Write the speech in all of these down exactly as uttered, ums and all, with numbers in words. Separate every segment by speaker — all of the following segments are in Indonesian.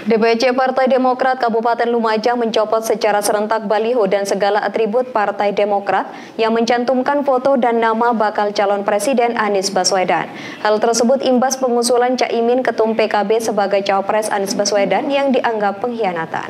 Speaker 1: D P C Partai Demokrat Kabupaten Lumajang mencopot secara serentak baliho dan segala atribut Partai Demokrat yang mencantumkan foto dan nama bakal calon Presiden Anies Baswedan. Hal tersebut imbas pengusulan Caimin Ketum P K B sebagai cawapres Anies Baswedan yang dianggap pengkhianatan.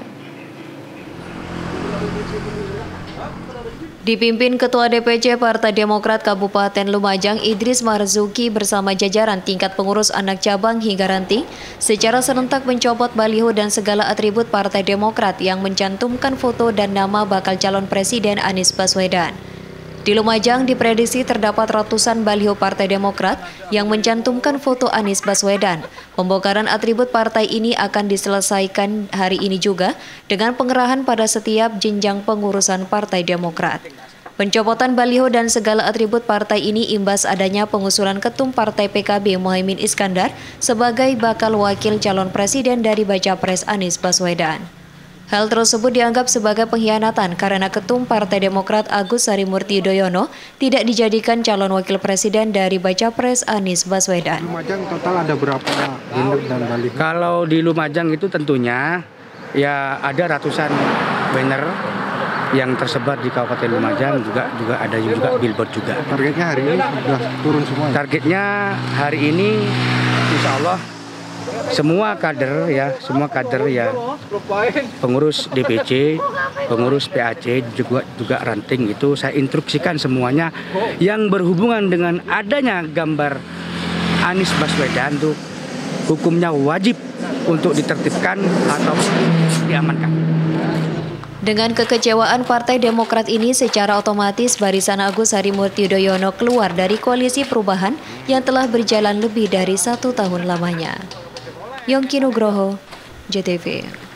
Speaker 1: Dipimpin Ketua D P C Partai Demokrat Kabupaten Lumajang Idris Marzuki bersama jajaran tingkat pengurus anak cabang hingga ranting secara serentak mencopot baliho dan segala atribut Partai Demokrat yang mencantumkan foto dan nama bakal calon Presiden Anies Baswedan. Di Lumajang diprediksi terdapat ratusan baliho Partai Demokrat yang mencantumkan foto Anies Baswedan. Pembongkaran atribut partai ini akan diselesaikan hari ini juga dengan pengerahan pada setiap jenjang pengurusan Partai Demokrat. Pencopotan baliho dan segala atribut partai ini imbas adanya pengusulan Ketum Partai P K B Muhaimin Iskandar sebagai bakal wakil calon presiden dari baca pres Anies Baswedan. Hal tersebut dianggap sebagai pengkhianatan karena Ketum Partai Demokrat Agus Harimurti Yudhoyono tidak dijadikan calon wakil presiden dari baca pres Anies Baswedan.
Speaker 2: Lumajang total ada berapa banner dan baliho?
Speaker 3: Kalau di Lumajang itu tentunya ya ada ratusan banner yang tersebar di Kabupaten Lumajang, juga juga ada juga billboard juga.
Speaker 2: Targetnya hari ini sudah turun semua.
Speaker 3: Targetnya hari ini insya Allah semua kader ya, semua kader ya, pengurus D P C, pengurus P A C juga juga ranting itu saya instruksikan semuanya yang berhubungan dengan adanya gambar Anies Baswedan tuh hukumnya wajib untuk ditertibkan atau diamankan.
Speaker 1: Dengan kekecewaan Partai Demokrat ini secara otomatis barisan Agus Harimurti Yudhoyono keluar dari koalisi perubahan yang telah berjalan lebih dari satu tahun lamanya. Yongki Nugroho, J T V.